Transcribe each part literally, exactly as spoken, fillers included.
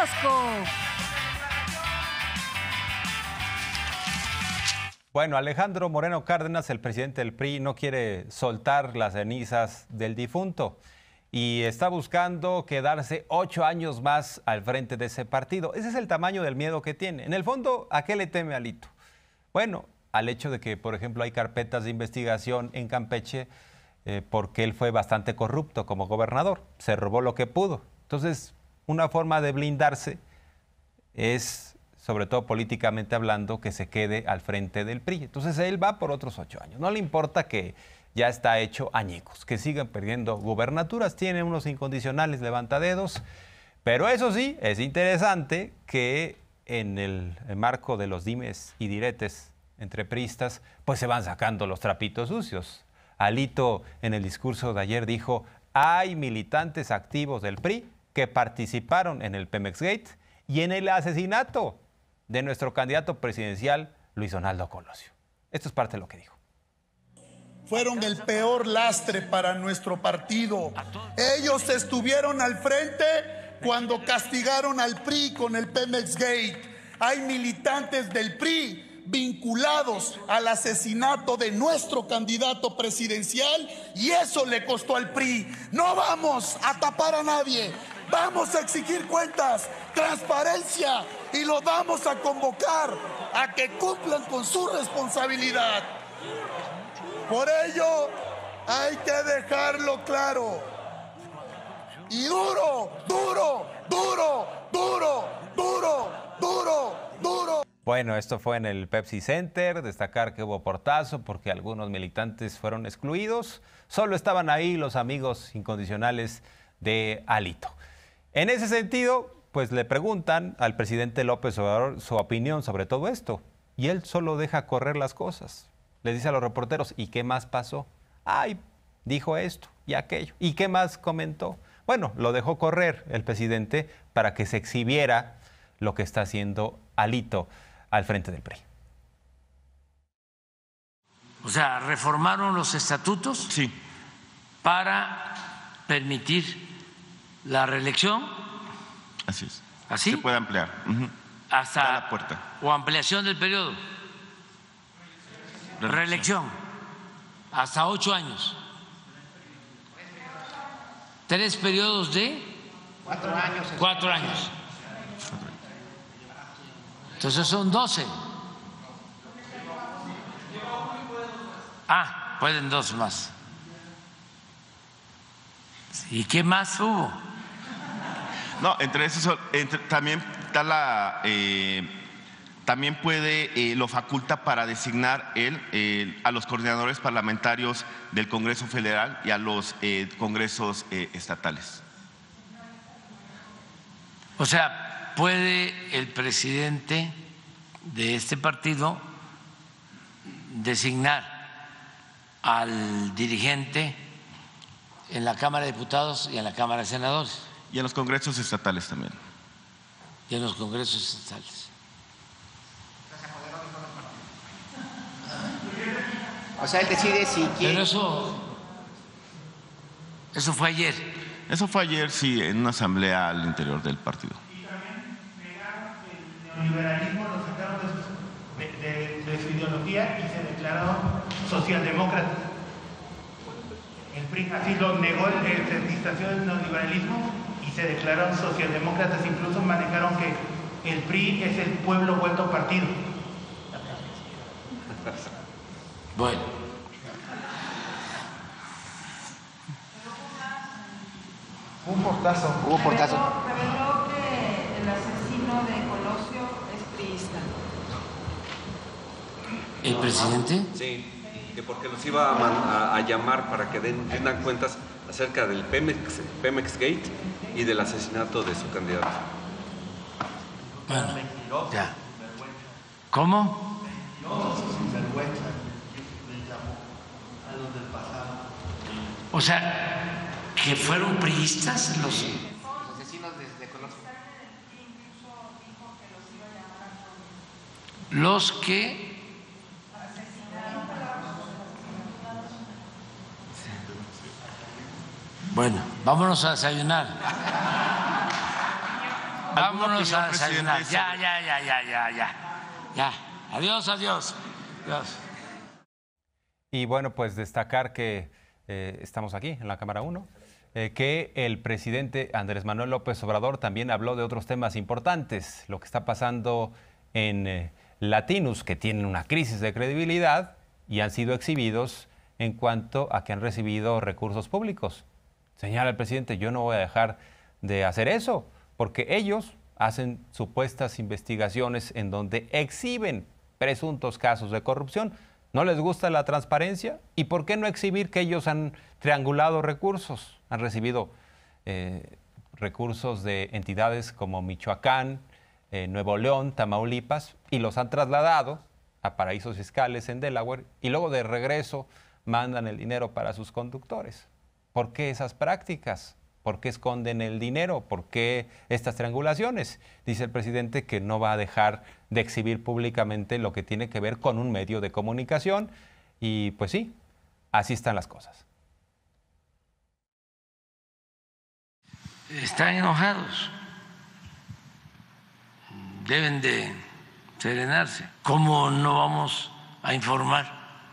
Velasco. Bueno, Alejandro Moreno Cárdenas, el presidente del P R I, no quiere soltar las cenizas del difunto y está buscando quedarse ocho años más al frente de ese partido. Ese es el tamaño del miedo que tiene. En el fondo, ¿a qué le teme Alito? Bueno, al hecho de que, por ejemplo, hay carpetas de investigación en Campeche eh, porque él fue bastante corrupto como gobernador, se robó lo que pudo. Entonces, una forma de blindarse es, sobre todo políticamente hablando, que se quede al frente del P R I. Entonces él va por otros ocho años. No le importa que ya está hecho añicos, que sigan perdiendo gubernaturas, tiene unos incondicionales levantadedos, pero eso sí, es interesante que en el marco de los dimes y diretes entre priistas, pues se van sacando los trapitos sucios. Alito en el discurso de ayer dijo, hay militantes activos del P R I que participaron en el Pemex Gate y en el asesinato de nuestro candidato presidencial, Luis Donaldo Colosio. Esto es parte de lo que dijo. Fueron el peor lastre para nuestro partido. Ellos estuvieron al frente cuando castigaron al P R I con el Pemex Gate. Hay militantes del P R I vinculados al asesinato de nuestro candidato presidencial y eso le costó al P R I. No vamos a tapar a nadie. Vamos a exigir cuentas, transparencia y los vamos a convocar a que cumplan con su responsabilidad. Por ello, hay que dejarlo claro. Y duro, duro, duro, duro, duro, duro, duro. Bueno, esto fue en el Pepsi Center. Destacar que hubo portazo porque algunos militantes fueron excluidos. Solo estaban ahí los amigos incondicionales de Alito. En ese sentido, pues le preguntan al presidente López Obrador su opinión sobre todo esto. Y él solo deja correr las cosas. Le dice a los reporteros, ¿y qué más pasó? Ay, dijo esto y aquello. ¿Y qué más comentó? Bueno, lo dejó correr el presidente para que se exhibiera lo que está haciendo Alito al frente del P R I. O sea, reformaron los estatutos sí. para permitir la reelección. Así es. ¿Así? Se puede ampliar. Uh-huh. Hasta la puerta. O ampliación del periodo. Reelección. Reelección. Hasta ocho años. Tres periodos de cuatro años. Cuatro años. Entonces son doce. Ah, pueden dos más. ¿Y qué más hubo? No, entre esos entre, también está la eh, también puede eh, lo faculta para designar él eh, a los coordinadores parlamentarios del Congreso Federal y a los eh, congresos eh, estatales. O sea, puede el presidente de este partido designar al dirigente en la Cámara de Diputados y en la Cámara de Senadores. Y en los congresos estatales también. Y en los congresos estatales. O sea, él decide si quiere. Pero eso, eso fue ayer. Eso fue ayer, sí, en una asamblea al interior del partido. Y también negaron que el neoliberalismo lo sacaron de su, de, de, de su ideología y se declararon socialdemócratas. El P R I así lo negó, se distanció del neoliberalismo y se declararon socialdemócratas. Incluso manejaron que el P R I es el pueblo vuelto partido. Bueno. Un portazo. Hubo portazo. Reveló que el asesino de Colosio es priista. ¿El presidente? Sí, que porque los iba a, a, a llamar para que den, den cuentas acerca del Pemex, Pemex Gate y del asesinato de su candidato. Bueno, ya. ¿Cómo? O sea, que fueron priistas los asesinos de Colosio. Los que bueno, vámonos a desayunar. Vámonos opinión, a desayunar. presidente, Ya, sobre- ya, ya, ya, ya, ya. Ya. Adiós, adiós. Adiós. Y bueno, pues destacar que eh, estamos aquí en la Cámara uno, eh, que el presidente Andrés Manuel López Obrador también habló de otros temas importantes, lo que está pasando en eh, Latinos, que tienen una crisis de credibilidad y han sido exhibidos en cuanto a que han recibido recursos públicos. Señala el presidente, yo no voy a dejar de hacer eso, porque ellos hacen supuestas investigaciones en donde exhiben presuntos casos de corrupción. ¿No les gusta la transparencia? ¿Y por qué no exhibir que ellos han triangulado recursos? Han recibido eh, recursos de entidades como Michoacán, eh, Nuevo León, Tamaulipas, y los han trasladado a paraísos fiscales en Delaware y luego de regreso mandan el dinero para sus conductores. ¿Por qué esas prácticas? ¿Por qué esconden el dinero? ¿Por qué estas triangulaciones? Dice el presidente que no va a dejar de exhibir públicamente lo que tiene que ver con un medio de comunicación. Y pues sí, así están las cosas. Están enojados. Deben de serenarse. ¿Cómo no vamos a informar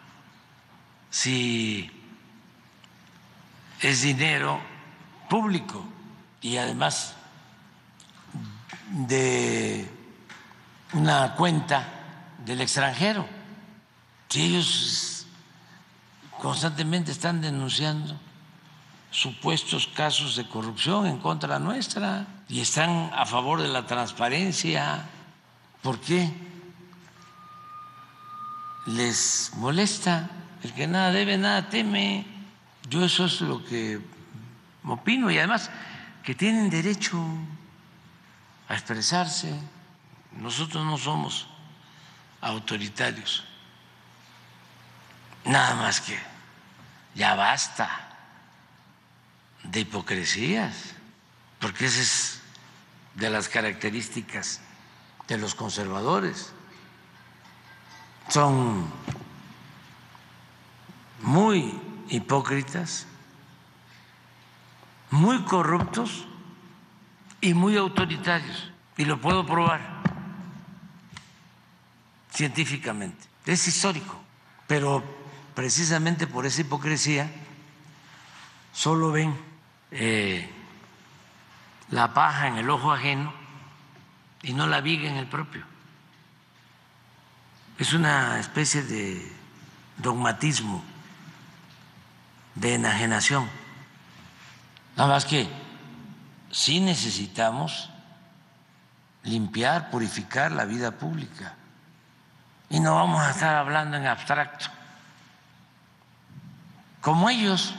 si es dinero público y además de una cuenta del extranjero? Si ellos constantemente están denunciando supuestos casos de corrupción en contra nuestra y están a favor de la transparencia, ¿por qué les molesta? El que nada debe, nada teme. Yo eso es lo que opino, y además que tienen derecho a expresarse. Nosotros no somos autoritarios, nada más que ya basta de hipocresías, porque esa es de las características de los conservadores. Son muy hipócritas, muy corruptos y muy autoritarios. Y lo puedo probar científicamente. Es histórico, pero precisamente por esa hipocresía solo ven eh, la paja en el ojo ajeno y no la viga en el propio. Es una especie de dogmatismo, de enajenación. Nada más que sí necesitamos limpiar, purificar la vida pública y no vamos a estar hablando en abstracto como ellos.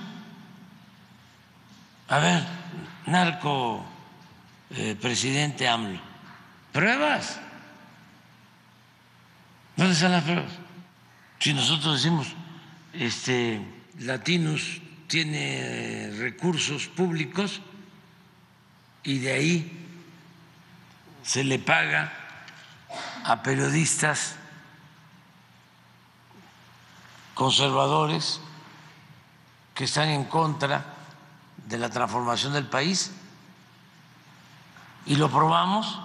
A ver, narco eh, presidente AMLO, pruebas. ¿Dónde están las pruebas? Si nosotros decimos este Latinos tiene recursos públicos y de ahí se le paga a periodistas conservadores que están en contra de la transformación del país y lo probamos,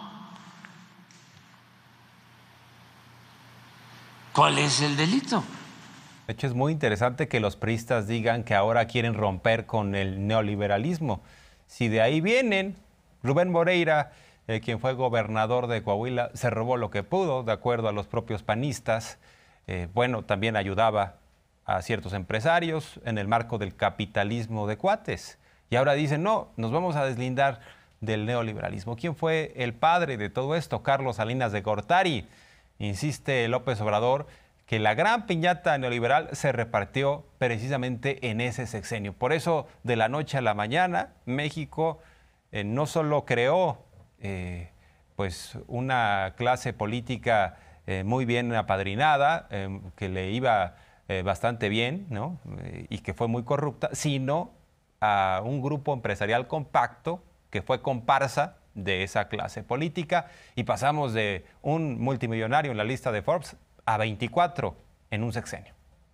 ¿cuál es el delito? De hecho, es muy interesante que los priistas digan que ahora quieren romper con el neoliberalismo. Si de ahí vienen, Rubén Moreira, eh, quien fue gobernador de Coahuila, se robó lo que pudo, de acuerdo a los propios panistas. Eh, bueno, también ayudaba a ciertos empresarios en el marco del capitalismo de cuates. Y ahora dicen, no, nos vamos a deslindar del neoliberalismo. ¿Quién fue el padre de todo esto? Carlos Salinas de Gortari. Insiste López Obrador que la gran piñata neoliberal se repartió precisamente en ese sexenio. Por eso, de la noche a la mañana, México eh, no solo creó eh, pues una clase política eh, muy bien apadrinada, eh, que le iba eh, bastante bien, ¿no? eh, y que fue muy corrupta, sino a un grupo empresarial compacto que fue comparsa de esa clase política, y pasamos de un multimillonario en la lista de Forbes a veinticuatro en un sexenio.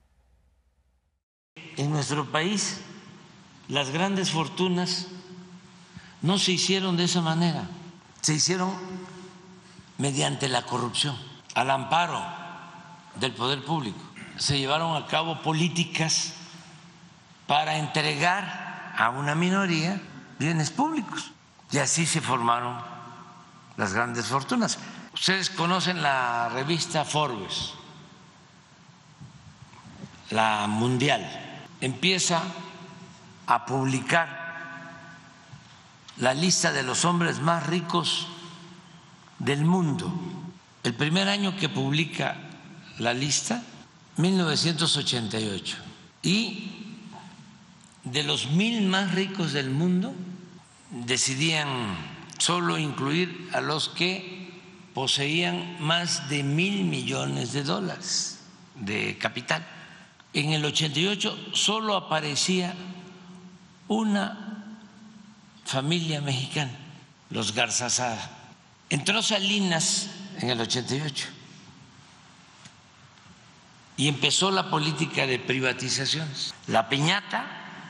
En nuestro país, las grandes fortunas no se hicieron de esa manera, se hicieron mediante la corrupción, al amparo del poder público. Se llevaron a cabo políticas para entregar a una minoría bienes públicos y así se formaron las grandes fortunas. Ustedes conocen la revista Forbes, la mundial, empieza a publicar la lista de los hombres más ricos del mundo. El primer año que publica la lista, mil novecientos ochenta y ocho, y de los mil más ricos del mundo decidían solo incluir a los que poseían más de mil millones de dólares de capital. En el ochenta y ocho solo aparecía una familia mexicana, los Garzazada. Entró Salinas en el ochenta y ocho y empezó la política de privatizaciones. La piñata,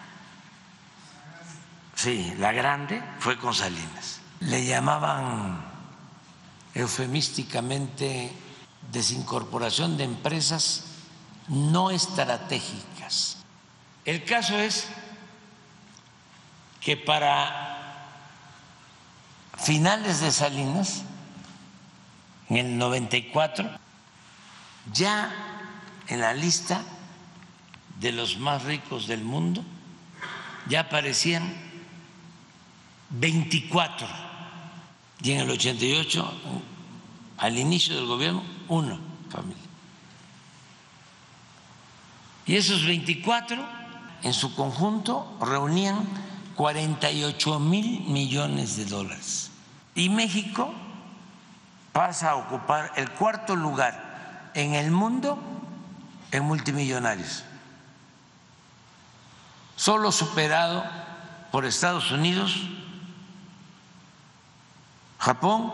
sí, la grande, fue con Salinas. Le llamaban eufemísticamente desincorporación de empresas no estratégicas. El caso es que para finales de Salinas, en el noventa y cuatro, ya en la lista de los más ricos del mundo ya aparecían veinticuatro, y en el ochenta y ocho, al inicio del gobierno, una familia. Y esos veinticuatro en su conjunto reunían cuarenta y ocho mil millones de dólares. Y México pasa a ocupar el cuarto lugar en el mundo en multimillonarios, solo superado por Estados Unidos, Japón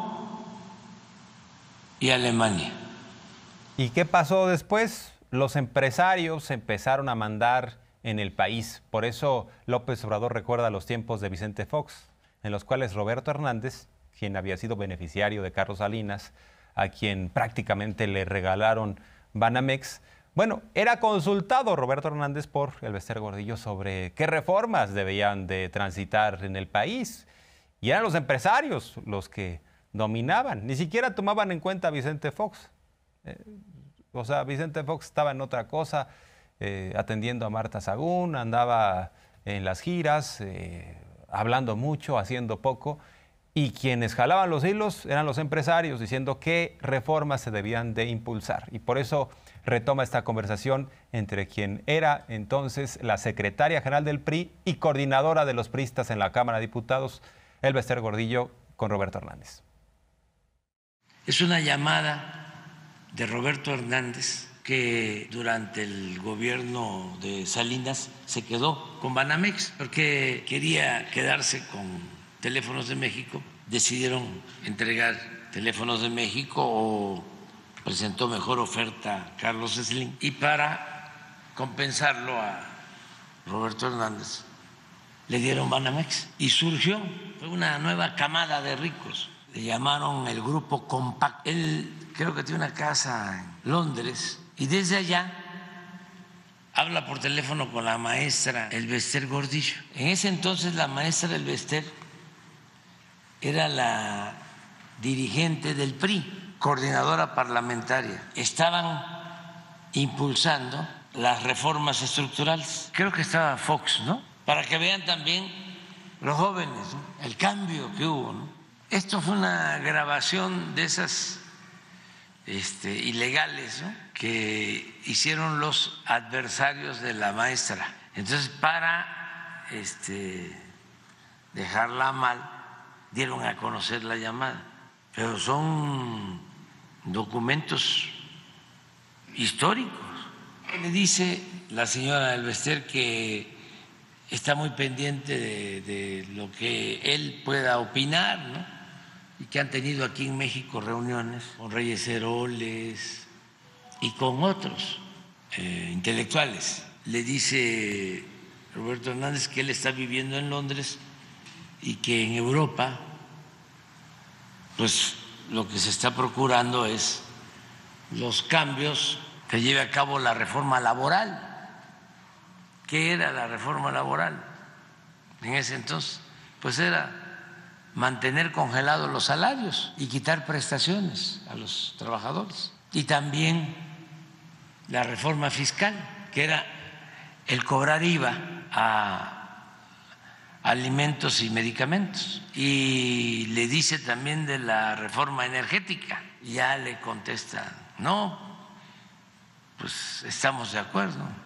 y Alemania. ¿Y qué pasó después? Los empresarios empezaron a mandar en el país. Por eso López Obrador recuerda los tiempos de Vicente Fox, en los cuales Roberto Hernández, quien había sido beneficiario de Carlos Salinas, a quien prácticamente le regalaron Banamex, bueno, era consultado Roberto Hernández por Elbester Gordillo sobre qué reformas debían de transitar en el país. Y eran los empresarios los que dominaban. Ni siquiera tomaban en cuenta a Vicente Fox. Eh, o sea, Vicente Fox estaba en otra cosa, eh, atendiendo a Marta Sagún, andaba en las giras, eh, hablando mucho, haciendo poco. Y quienes jalaban los hilos eran los empresarios, diciendo qué reformas se debían de impulsar. Y por eso retoma esta conversación entre quien era entonces la secretaria general del P R I y coordinadora de los priistas en la Cámara de Diputados, Elbester Gordillo, con Roberto Hernández. Es una llamada de Roberto Hernández que durante el gobierno de Salinas se quedó con Banamex porque quería quedarse con Teléfonos de México. Decidieron entregar Teléfonos de México o presentó mejor oferta Carlos Slim, y para compensarlo a Roberto Hernández le dieron Banamex y surgió una nueva camada de ricos. Le llamaron el Grupo Compact. Él creo que tiene una casa en Londres y desde allá habla por teléfono con la maestra Elbester Gordillo. En ese entonces la maestra Elbester era la dirigente del P R I, coordinadora parlamentaria. Estaban impulsando las reformas estructurales. Creo que estaba Fox, ¿no? Para que vean también los jóvenes, ¿no?, el cambio que hubo, ¿no? Esto fue una grabación de esas este, ilegales, ¿no?, que hicieron los adversarios de la maestra. Entonces, para este, dejarla mal, dieron a conocer la llamada. Pero son documentos históricos. Le dice la señora Elbester que está muy pendiente de, de lo que él pueda opinar, ¿no?, y que han tenido aquí en México reuniones con Reyes Heroles y con otros eh, intelectuales. Le dice Roberto Hernández que él está viviendo en Londres y que en Europa pues lo que se está procurando es los cambios que lleve a cabo la reforma laboral. ¿Qué era la reforma laboral en ese entonces? Pues era mantener congelados los salarios y quitar prestaciones a los trabajadores. Y también la reforma fiscal, que era el cobrar I V A a alimentos y medicamentos. Y le dice también de la reforma energética. Ya le contestan, no, pues estamos de acuerdo.